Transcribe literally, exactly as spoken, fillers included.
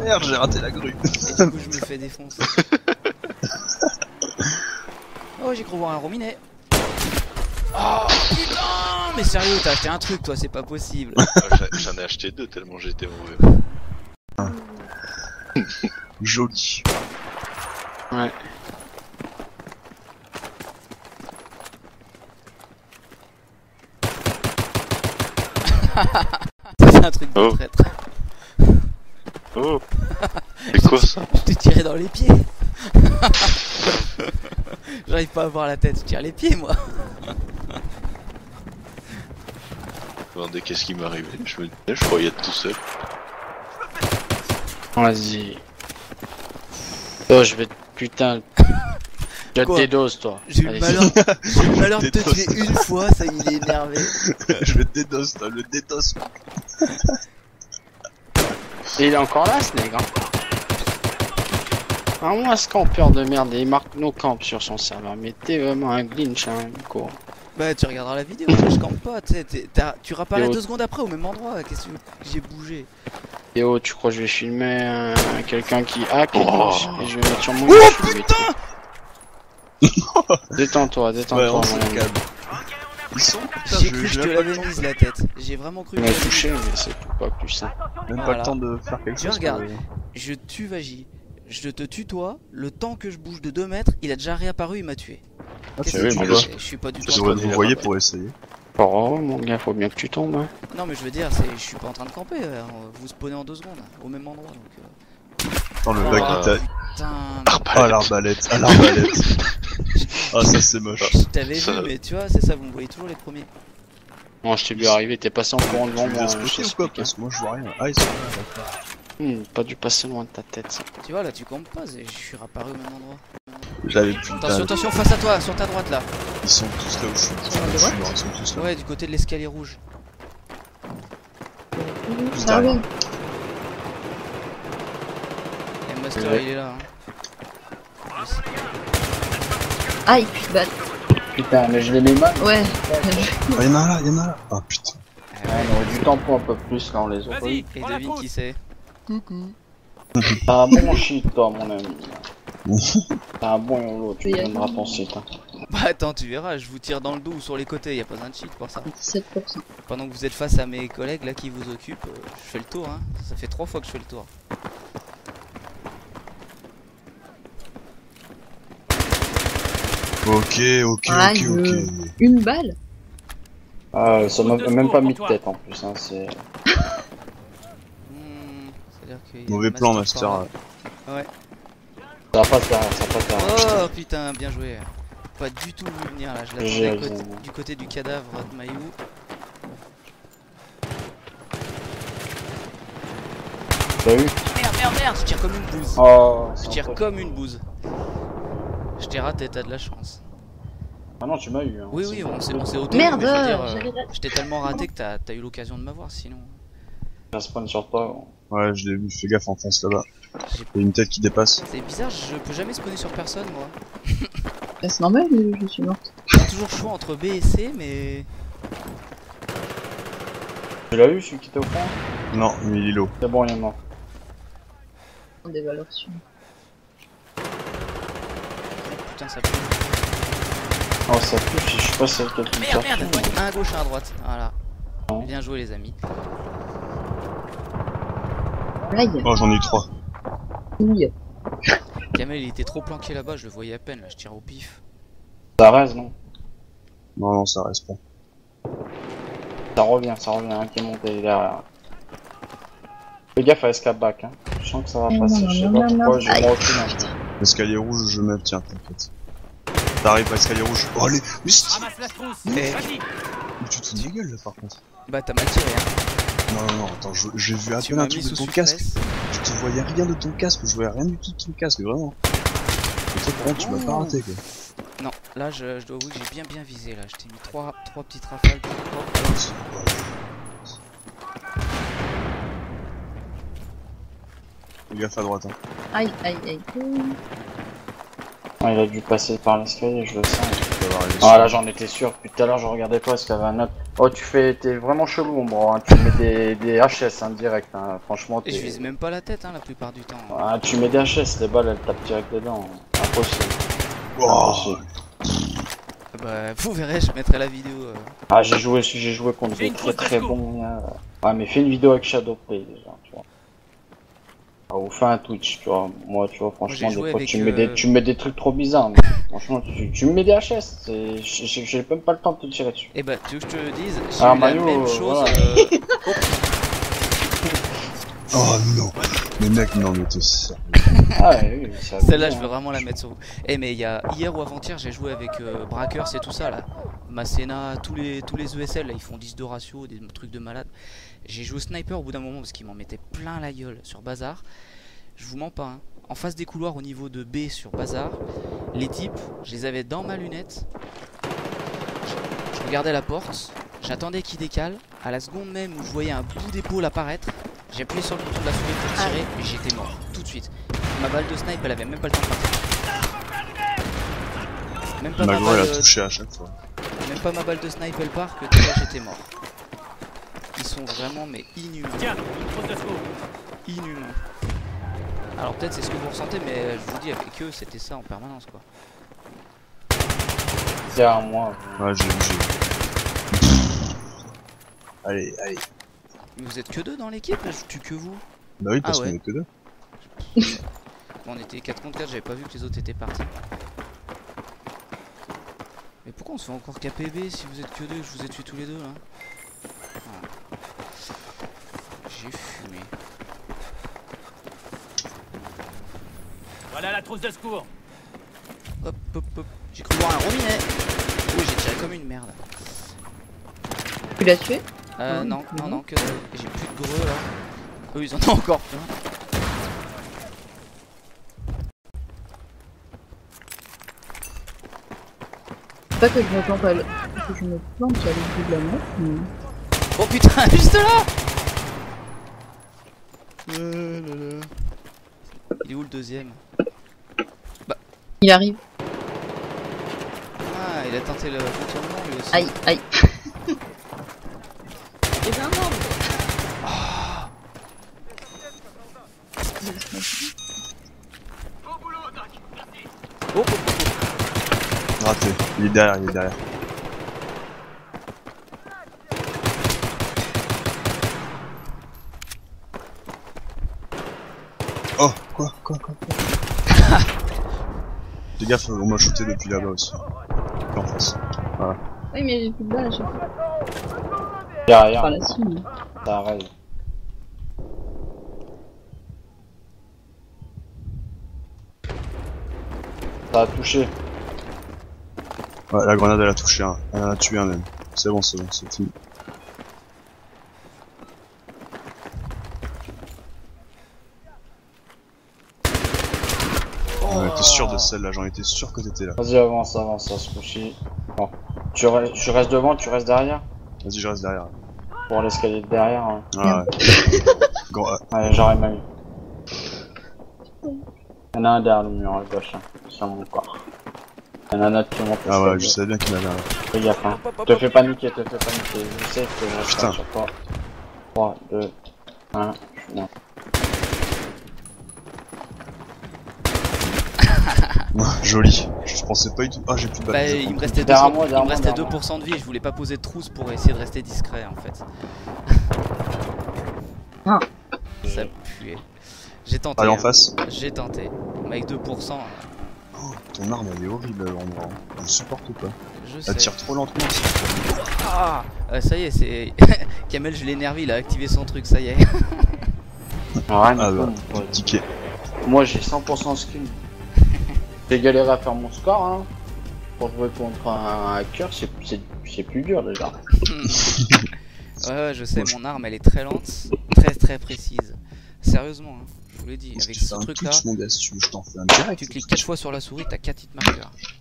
merde, j'ai raté la grue. Et du coup, je me fais défoncer. Oh, j'ai cru voir un rominet. Oh putain, mais sérieux, t'as acheté un truc, toi, c'est pas possible. J'en ai acheté deux tellement j'étais mauvais. Ah. Joli. Ouais. Ça c'est un truc de Oh. traître. Oh. C'est quoi ça? Je t'ai tiré dans les pieds. J'arrive pas à voir la tête, je tire les pieds moi. Je me demandais qu'est-ce qui m'arrivait. Je me disais, je croyais être tout seul. Vas-y. Oh, je vais te... Putain. Je te Quoi? dédose, toi. J'ai eu le Allez, malheur, j'ai eu le malheur de te Dédos. tuer une fois, ça il est énervé. Je le dédosse, toi, le dédosse. Et il est encore là, ce nègre. Ah, moi, ce campeur de merde, il marque nos camps sur son serveur. Mais t'es vraiment un glitch, hein, quoi. Bah tu regarderas la vidéo, je campe pas, tu sais, t'es- t'as- tu réapparais Yo. deux secondes après au même endroit, qu'est-ce que tu veux que j'ai bougé? Et oh, tu crois que je vais filmer euh, quelqu'un qui hack et, Oh. tout, et je vais mettre sur mon Oh YouTube et putain! tout. Détends-toi, Ouais, détends-toi, on mon se ami. calme. Ils sont putain, J'ai je- cru que je j'ai te même pas le l'avais temps- mise la tête, j'ai vraiment cru Tu que m'as je l'avais touché, mise. mais c'est tout, pas plus ça. Même pas Voilà. le temps de faire quelque Tu chose. regardes. quoi. Je tue Vagi, je te tutoie, le temps que je bouge de deux mètres, il a déjà réapparu, il m'a tué. Ah, Qu'est-ce tu que veux, tu mais veux là, Je suis pas du tout je en voudrais train que de... vous voyez pour essayer. Oh, mon gars, faut bien que tu tombes, hein. Non mais je veux dire, c'est, je suis pas en train de camper, euh, vous spawnez en deux secondes, au même endroit donc... Euh... Attends, le Oh, bac il t'a. putain... Ah, l'arbalète, ah, l'arbalète. Ah, ça c'est moche. Je t'avais Ça- vu mais tu vois, c'est ça, vous me voyez toujours les premiers. Non, je t'ai vu arriver, t'es passé en courant devant Tu les moi, as je spotés ou quoi? t'explique, hein. Parce que moi je vois rien. Ah, ils sont là, d'accord. Hmm, pas dû passer loin de ta tête, ça. Tu vois là, tu campes pas, je suis réapparu au même endroit. J'avais plus de Attention, balle. attention, face à toi, sur ta droite là. Ils sont tous là où je suis. Sur la Je suis droite mort, ils sont tous là. Ouais, du côté de l'escalier rouge. Tous Ah derrière. oui. Et Master Ouais. il est là. Hein. Aïe, je batte. Putain, mais je l'ai mis mal. Ouais. Ah, y'en a un là, y'en a un là. Ah putain. Ouais, on aurait dû tempo un peu plus, là, on les aurait. Et devine qui c'est. Coucou. T'as un bon shit, toi, mon ami. T'as un bon yolo, tu Oui, me donneras oui. ton site. Hein. Bah attends, tu verras, je vous tire dans le dos ou sur les côtés, y a pas besoin de cheat pour ça. sept pour cent. Pendant que vous êtes face à mes collègues là qui vous occupent, euh, je fais le tour hein. Ça fait trois fois que je fais le tour. Ok, ok, Ah, ok, ok. je- Une balle. Ah, ça m'a même pas mis de tête en plus, hein, c'est... Hmm, c'est-à-dire qu'il y a Mauvais un plan, master Master. par là. Ouais. Ça passe derrière, ça passe derrière. Oh putain, bien joué. Pas du tout vu venir là, je J'ai l'attendais raison. côté- du côté du cadavre de Mayu. T'as vu? Merde, merde, merde, je tire comme une bouse. Oh, Je c'est tire un peu- comme une bouse. Je t'ai raté, t'as de la chance. Ah non, tu m'as eu. Hein. Oui, oui, on s'est on s'est auto. Merde, mais je veux dire, euh, j'avais la- je t'ai tellement raté que t'as t'as eu l'occasion de m'avoir sinon. Ça spawn sur toi. Ouais, je l'ai vu, fais gaffe en face là-bas. J'ai- Il y a une tête qui dépasse. C'est bizarre, je peux jamais spawner sur personne moi. Bah, c'est normal, je je suis morte. J'ai toujours le choix entre B et C, mais. Tu l'as eu, celui qui était au fond? Non, mais il est low. C'est bon, il est mort. Des valeurs sûres. Putain, ça pue. Oh, ça touche, je suis pas celle qui a tout Merde, perdu. merde, un à gauche, un à droite. Voilà. Non. Bien joué, les amis. Aïe. Oh, j'en ai eu trois. Oui. Kamel, il était trop planqué là-bas, je le voyais à peine. Là, je tire au pif. Ça reste, non? Non, non, ça reste pas. Ça revient, ça revient, un qui est monté derrière. Fais gaffe à escape back, hein. Je sens que ça va Non, passer, non, je sais non, pas non, pourquoi, non. je Aïe. me recule un peu. L'escalier rouge, je me tiens, t'inquiète. T'arrives à l'escalier rouge. Oh, allez, mais c'est- Ramasse la trousse. Eh. Vas-y. mais tu te fous de ma gueule là par contre. Bah, t'as mal tiré, hein. Non, non, non, attends, je- j'ai vu à Tu peine m'as un mis truc de sous ton soufflesse. casque. Je te voyais rien de ton casque, je voyais rien du tout de ton casque, vraiment. Et toi, par contre, tu m'as pas raté quoi. Non, là, je, je dois avouer que j'ai bien bien visé. Là, je t'ai mis trois, trois petites rafales. Hop. Fais gaffe à droite, hein. Aïe, aïe, aïe. Ah, il a dû passer par l'escalier, je le sens. Tu vas avoir les Ah là, j'en étais sûr, depuis tout à l'heure, je regardais pas parce qu'il y avait un autre. Oh, tu fais, t'es vraiment chelou, mon bro. Hein. Tu mets des, des H S hein, direct. Hein. Franchement, Et t'es. je vise même pas la tête hein, la plupart du temps. Ah, tu mets des H S, les balles elles tapent direct dedans. Impossible. Oh, Impossible. Bah vous verrez, je mettrai la vidéo. euh. Ah, j'ai joué, j'ai joué contre Fais des une très trousse très d'assaut. bons. Euh... Ouais, mais fais une vidéo avec Shadowplay déjà, tu vois. Ah, ou fais un Twitch, tu vois. Moi, tu vois, franchement, j'ai joué des fois, avec, tu, mets des, euh, tu mets des trucs trop bizarres. Mais franchement, tu, tu me mets des H S. c'est- J'ai j'ai même pas le temps de te tirer dessus. Et bah tu veux que je te dise, j'ai Ah, eu Mario, la même euh, chose. voilà. euh, oh non. Mais mec, non, mais t'es sérieux. Ah, oui, oui, ça Celle-là, abusé, je veux hein. vraiment la mettre sur vous. Eh, mais il y a hier ou avant-hier, j'ai joué avec euh, Brackers et tout ça là. Masséna, tous les, tous les E S L là, ils font dix de ratio, des trucs de malade. J'ai joué au sniper au bout d'un moment parce qu'ils m'en mettaient plein la gueule sur Bazar. Je vous mens pas, hein. En face des couloirs au niveau de B sur Bazar, les types, je les avais dans ma lunette. Je, je regardais la porte, j'attendais qu'ils décalent. À la seconde même où je voyais un bout d'épaule apparaître, j'ai appuyé sur le bouton de la souris pour tirer et j'étais mort tout de suite. Ma balle de snipe, elle avait même pas le temps de partir. Même pas, ma Magro, balle, elle a euh, touché à chaque fois. même pas ma balle de snipe, elle part que déjà j'étais mort. Ils sont vraiment mais inhumains. Tiens, une trousse de secours. Inhumains. Alors peut-être c'est ce que vous ressentez, mais je vous dis avec eux c'était ça en permanence quoi. Derrière moi. Ouais, j'ai vu, j'ai vu. Allez, allez. Mais vous êtes que deux dans l'équipe là, je tue que vous. Bah oui, parce Ah ouais. qu'on est que deux. Bon, on était quatre contre quatre, j'avais pas vu que les autres étaient partis. Mais pourquoi on se fait encore K P B si vous êtes que deux, je vous ai tué tous les deux là. Ah. J'ai fumé. Voilà la trousse de secours. Hop hop hop. J'ai cru voir un robinet. Oui, j'ai tiré comme une merde. Tu l'as tué? Euh Ouais, non, c'est non, bon. non, que dalle. Et j'ai plus de greux là. Eux ils en ont encore plein. C'est pas que je me plante à l- que je me plante à l'autre bout de la map, mais... Oh putain, juste là. Euh, là, là. Il est où le deuxième? Il arrive. Ah, il a tenté le retournement lui aussi. Aïe, aïe. Eh ben non, Oh, oh, oh, Raté. Il est derrière, il est derrière. Oh, quoi, quoi, quoi, quoi. Fais gaffe, on m'a shooté depuis là-bas aussi. Et en face. Voilà. Oui, mais j'ai plus de balles à chaque fois. Derrière, Par là-dessus. mais- ça arrête. Ça a touché. Ouais, la grenade elle a touché un. Elle en a tué un même. C'est bon, c'est bon, c'est fini. Ouais, t'es sûr de celle-là, j'en étais sûr que t'étais là. Vas-y, avance, avance, à ce coup-ci. Bon. Tu, re- tu restes devant, tu restes derrière. Vas-y, je reste derrière. Pour l'escalier de derrière. Hein. Ah ouais. Grand, ah, Ouais, j'aurais même eu. Il y en a un derrière le mur à gauche, hein, sur mon corps. Il y en a un autre qui monte. ah ouais, je l'escalier. savais bien qu'il avait un. Fais gaffe, hein. Te fais paniquer, te fais paniquer. Je sais que je reste Putain. sur toi. trois, deux, un, non. Joli. Je pensais pas du tout. Ah, j'ai plus de Bah, balles. il me restait deux Derrière pour cent moi, il derrière me moi, restait derrière deux moi. pour cent de vie et je voulais pas poser de trousse pour essayer de rester discret en fait. Ah. Ça puait. J'ai tenté. Allez en hein. face. J'ai tenté. Mais avec deux pour cent, Oh, ton arme elle est horrible l'endroit. Je supporte pas. je Elle sais. tire trop lentement. Ah, euh, ça y est, c'est. Kamel, je l'ai énervé, il a activé son truc, ça y est. Rien Ah du bah, tout, mon pote. ticket. Moi j'ai cent pour cent skin. J'ai galéré à faire mon score, hein. Pour jouer contre un hacker, c'est c'est- c'est plus dur déjà. Ouais, ouais, je sais, mon arme elle est très lente, très très précise. Sérieusement, hein, je vous l'ai dit, Je avec te fais ce un truc là, Twitch, mon gars, si tu veux, je t'en fais un direct. tu cliques quatre fois sur la souris, t'as quatre hit marqueurs.